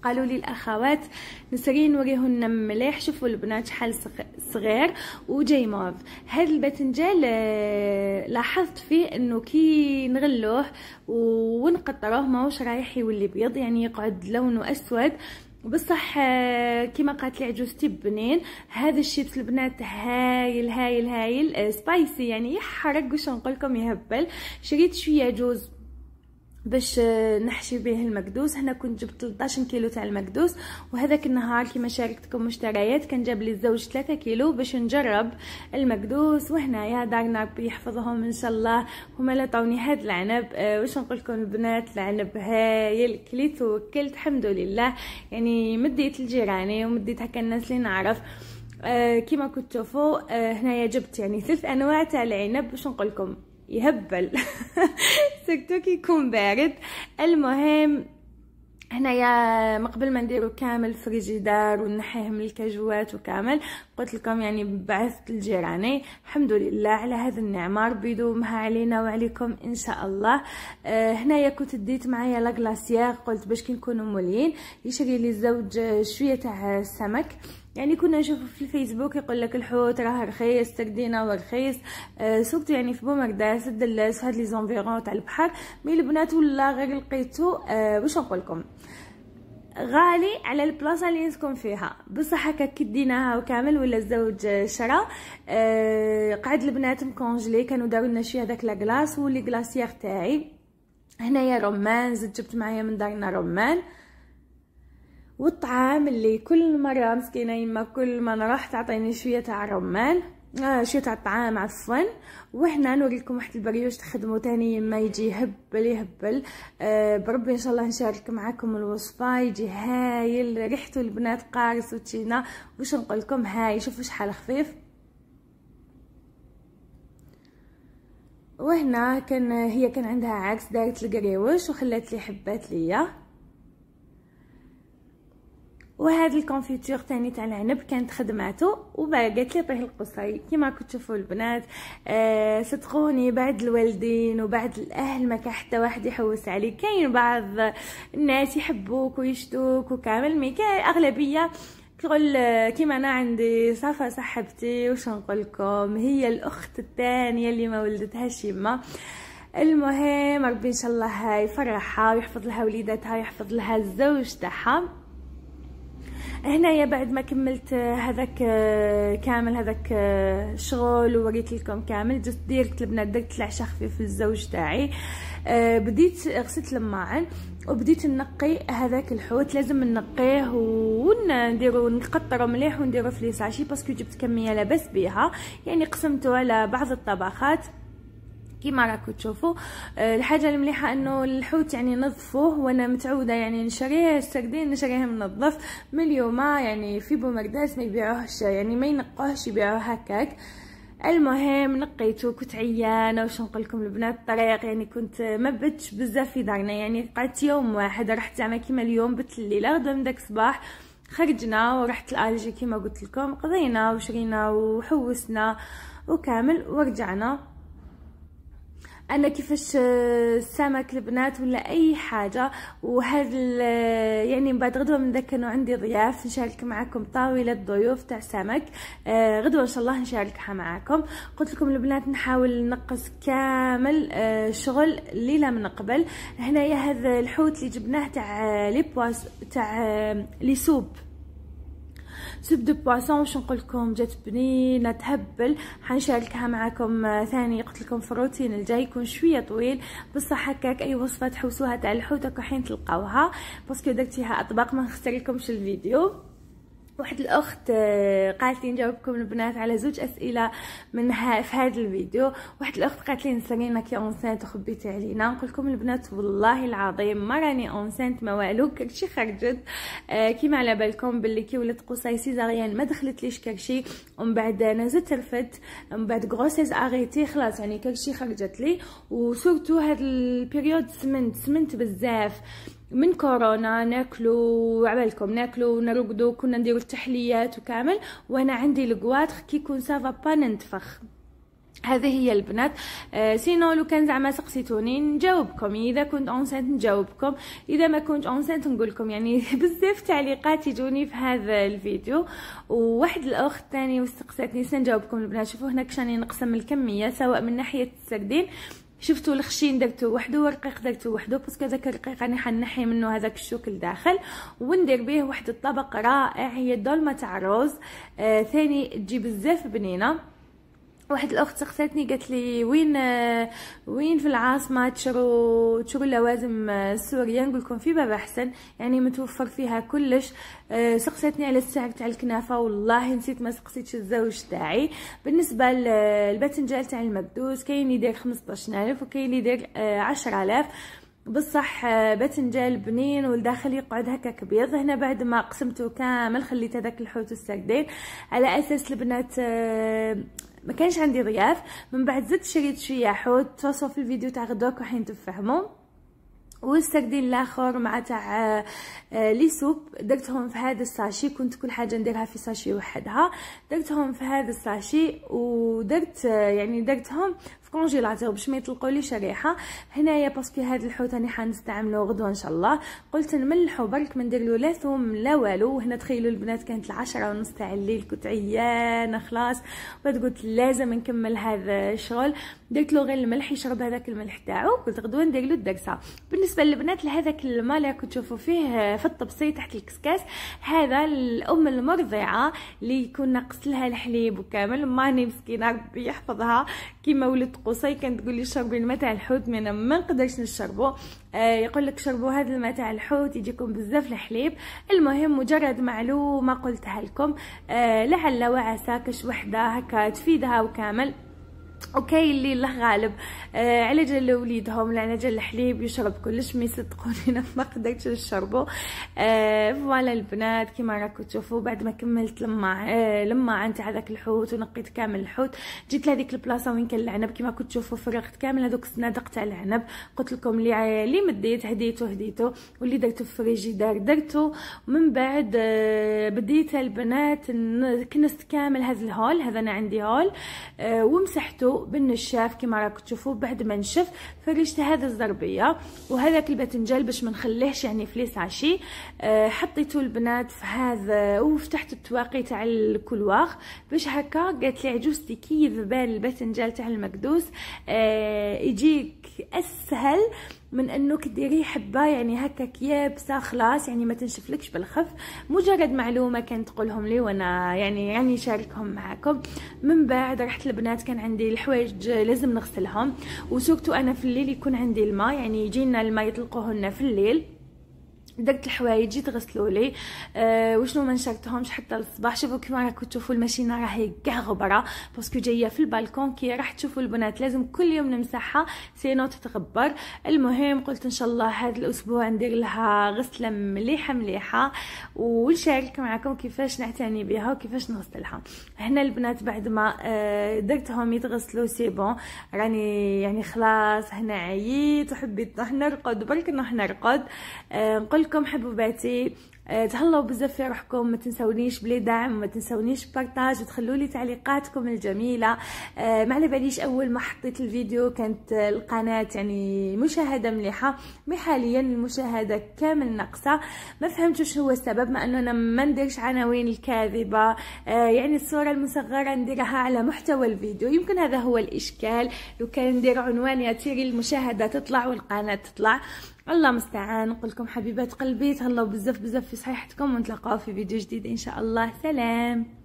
قالوا لي الاخوات نسري نوريهن مليح. شوفوا البنات شحال صغير وجاي موف. هذا الباذنجان لاحظت فيه انه كي نغلوه ونقطروه ماهوش رايح يولي بيض، يعني يقعد لونه اسود. بصح كما قالت لي عجوزتي بنين. هذا الشيبس البنات هايل هايل هايل، سبايسي يعني يحرق، واش نقول لكم يهبل. شريت شويه جوز باش نحشي به المكدوس. هنا كنت جبت 13 كيلو تاع المكدوس، وهذاك النهار كما شاركتكم مشتريات كان جاب لي الزوج 3 كيلو باش نجرب المكدوس. وهنايا دارنا ربي يحفظهم ان شاء الله، هما لا طاوني هاد العنب. واش نقول لكم البنات، العنب هايل، كليت وكلت الحمد لله. يعني مديت لجيراني ومديت هكا الناس اللي نعرف. كما كنت تشوفوا هنايا جبت يعني 3 انواع تاع العنب. باش نقول لكم يهبل سكتو كي يكون بارد. المهم هنايا مقبل ما نديرو كامل فريجيدار ونحيه من الكاجوات وكامل، قلت لكم يعني بعثت لجيراني. الحمد لله على هذه النعمه، ربي يدومها علينا وعليكم ان شاء الله. هنايا كنت ديت معايا لا غلاسيير، قلت باش كي نكونوا مولين يشري لي الزوج شويه تاع السمك. يعني كنا نشوفوا في الفيسبوك يقول لك الحوت راه رخيص، سردينه ورخيص، سوقت يعني في بومرداس الدلاس في هاد لي زونفيرون تاع البحر. مي البنات ولا غير لقيتو واش نقول لكم غالي على البلاصه اللي نسكن فيها. بصح هكا كديناها وكامل ولا الزوج شرا. قعد البنات مكونجلي، كانوا داروا لنا شويه هذاك لا كلاص ولي غلاسيير تاعي. هنايا رمان، زدت جبت معايا من دارنا رمان. والطعام اللي كل مره مسكينه يما كل ما نروح تعطيني شويه تاع رمان، شويه تاع الطعام عفوا. وهنا نوريكم واحد البريوش تخدموا تاني يما يجي يهبل يهبل. بربي ان شاء الله نشارك معكم الوصفه، يجي هايل، ريحته البنات قارص وتشينا. واش نقول لكم هاي شوفوا شحال خفيف. وهنا هي كان عندها عكس، دارت القريوش وخلات لي حبات ليا. وهذا الكونفيتور تاني تاع العنب كانت خدماته، وقالت لي طيه القصري. كيما كنتوا تشوفوا البنات صدقوني بعد الوالدين وبعد الاهل ما كان حتى واحد يحوس عليك. كاين بعض الناس يحبوك ويشتوك وكامل، مي كاين اغلبيه تقول كيما انا عندي صافا صاحبتي واش نقول لكم، هي الاخت الثانيه اللي ما ولدتهاش يما. المهم ربي ان شاء الله يفرحها ويحفظ لها وليداتها ويحفظ لها الزوج تاعها. هنايا بعد ما كملت هذاك كامل هذاك الشغل ووريت لكم كامل، جست ديرت البنات درت العشاء خفيف للزوج تاعي. بديت غسلت الماعن وبديت نقي هذاك الحوت. لازم نقيه ونديرو نقطرو مليح ونديرو في ليساشي باسكو جبت كميه لاباس بها، يعني قسمته على بعض الطبخات كيما راكم تشوفوا. الحاجه المليحه انه الحوت يعني نظفوه، وانا متعوده يعني نشريه السردين نشريه منظف من اليوم، يعني في بومرداس ما يبيعوهش يعني ما ينقوهش يبيعوه هكاك. المهم نقيته، كنت عيانه واش نقول لكم البنات. الطريق يعني كنت ما بتش بزاف في دارنا، يعني قعدت يوم واحد، رحت زعما كيما اليوم بت الليله، غدا من داك الصباح خرجنا ورحت الالجي كيما قلت لكم، قضينا وشرينا وحوسنا وكامل ورجعنا. انا كيفاش السمك البنات ولا اي حاجه. وهذا يعني من بعد غدوه من ذاك كانوا عندي ضياف، نشارك معكم طاوله ضيوف تاع سمك. غدوه ان شاء الله نشاركها معكم. قلت لكم البنات نحاول نقص كامل شغل الليله من قبل. هنايا هذا الحوت اللي جبناه تاع لي بواس تاع لي سوب دو بواسون، واش نقول لكم جات بنينه تهبل. حنشاركها معكم ثاني. قلت لكم في الروتين الجاي يكون شويه طويل، بصح هكاك اي وصفه تحوسوها تاع الحوت راكم حين تلقاوها، باسكو درت فيها اطباق ما نخسر لكمش الفيديو. واحد الاخت قالت لي نجاوبكم البنات على زوج اسئله منها في هذا الفيديو. واحد الاخت قالت لي نسرينا كي اونسانت وخبيتي علينا. نقول لكم البنات والله العظيم ما راني اونسانت ما والو، كرشي خرجت. كيما على بالكم باللي كي ولدت قصي سيزاريان ما دخلت ليش كرشي، ومن بعد نزلت رفدت، ومن بعد غروسيز اغيتي خلاص يعني كرشي خرجت لي. وسورتو هاد البيريود سمنت بزاف من كورونا، ناكلو عبالكم ناكلو ونرقدو، كنا نديرو التحليات وكامل، وانا عندي القوات كي يكون سافا با ننتفخ. هذه هي البنات. سينو لو كان زعما سقسيتوني نجاوبكم، اذا كنت اونسنت نجاوبكم، اذا ما كنت اونسنت نقول لكم. يعني بزاف تعليقات يجوني في هذا الفيديو. وواحد الاخت ثاني واستقساتني سنجاوبكم البنات. شوفوا هنا كشاني نقسم الكميه سواء من ناحيه السردين، شفتوا الخشين درتو وحده والرقيق درتو وحده، باسكو هذاك الرقيق راني حنحي منه هذاك الشوك الداخل وندير به واحد الطبق رائع. هي الدولمه تاع الروز. ثاني تجي بزاف بنينه. واحد الاخت سقساتني قالت لي وين في العاصمه تشرو اللوازم السوريه. نقول لكم في باب احسن، يعني متوفر فيها كلش. سقساتني على السعر تاع الكنافه، والله نسيت ما سقسيتش الزوج تاعي. بالنسبه للباذنجان تاع المكدوس كاين اللي يدير 15000 وكاين اللي يدير 10000. بصح باذنجان بنين والداخل يقعد هكاك بيض. هنا بعد ما قسمته كامل خليت هذاك الحوت والسردين على اساس البنات ما كانش عندي ضياف. من بعد زدت شريت شويه حوت، توصلوا في الفيديو تاع غدوك وحين تفهموا. والسردين الاخر مع تاع لي سوب درتهم في هذا الساشي. كنت كل حاجه نديرها في ساشي وحدها، درتهم في هذا الساشي ودرت يعني درتهم في كونجيلاتور باش ما يطلقوليش ريحه. هنايا باسكو هذا الحوت راني حنستعملوه غدوه ان شاء الله، قلت نملحو برك ما ندير له لا ثوم لا والو. هنا تخيلوا البنات كانت 10:30 تاع الليل، كنت عيانه خلاص، قلت لازم نكمل هذا الشغل. درت له غير الملح يشرب هذاك الملح تاعو، قلت غدوه ندير له الدرسه. بالنسبه للبنات لهذاك الماء اللي راكم تشوفوا فيه في الطبسي تحت الكسكاس، هذا الام المرضعه اللي يكون ناقص لها الحليب وكامل. ماني مسكينه ربي يحفظها كيما ولد قصي كانت تقول لي شربي الماء تاع الحوت، ما نقدرش نشربه. يقول لك شربوا هذا الماء تاع الحوت يجيكم بزاف الحليب. المهم مجرد معلومه قلتها لكم لعل وعسى كش وحده هكا تفيدها وكامل. اوكي اللي الله غالب على جال وليدهم على جال الحليب يشرب كلش، ما يصدقوني انا ما قدرتش نشربه. فوالا البنات كيما راكم تشوفوا بعد ما كملت لما نتاع هذاك الحوت ونقيت كامل الحوت، جيت لهذيك البلاصه وين كان العنب كيما كنتوا تشوفوا فرغت كامل هذوك الصنادق تاع العنب. قلت لكم اللي مديت هديته واللي درته في فريجيدار درته. ومن بعد بديت البنات كنست كامل هذا الهول. هذا انا عندي هول ومسحته بالنشاف كيما راكم تشوفوا. بعد ما نشف فرشت هذا الزربيه وهذاك الباذنجان باش ما نخليهش يعني في ليساشي. حطيته البنات في هذا وفتحت التواقي تاع الكلواخ باش هكا. قالت لي عجوزتي كي ذبال الباذنجان تاع المكدوس يجيك اسهل من انك ديري حبه يعني هكا يابسه خلاص، يعني ما تنشفلكش بالخف. مجرد معلومه كانت تقولهم لي وانا يعني شاركهم معاكم. من بعد رحت البنات كان عندي الحوايج لازم نغسلهم، وسوقتو انا في الليل يكون عندي الماء، يعني يجينا الماء يطلقوه لنا في الليل. درت الحوايج جيت غسلوا لي وشنو ما نشرتهمش حتى الصباح. شوفوا كيما راكم تشوفوا الماشينه راهي كاع غبره باسكو جايه في البالكون. كي راح تشوفوا البنات لازم كل يوم نمسحها سينو تتغبر. المهم قلت ان شاء الله هذا الاسبوع ندير لها غسله مليحه ونشارك معكم كيفاش نعتني بها وكيفاش نغسلها. هنا البنات بعد ما درتهم يتغسلوا سي بون، راني يعني خلاص هنا عييت وحبيت نروح نرقد برك نروح نرقد. نقول لكم حبوباتي تهلاو بزاف في روحكم، ما تنسونيش بلي دعم وما تنسونيش بارطاج وتخلوا لي تعليقاتكم الجميله. ما على باليش اول ما حطيت الفيديو كانت القناه يعني مشاهده مليحه، مي حاليا المشاهده كامل ناقصه. ما فهمتش هو السبب، مع انه انا ما نديرش عناوين الكاذبه، يعني الصوره المصغره نديرها على محتوى الفيديو. يمكن هذا هو الاشكال. لو كان ندير عنوان يطير المشاهده تطلع والقناه تطلع، الله مستعان. نقول لكم حبيبات قلبي تهلاو بزاف في صحيحتكم ونتلاقاو في فيديو جديد ان شاء الله. سلام.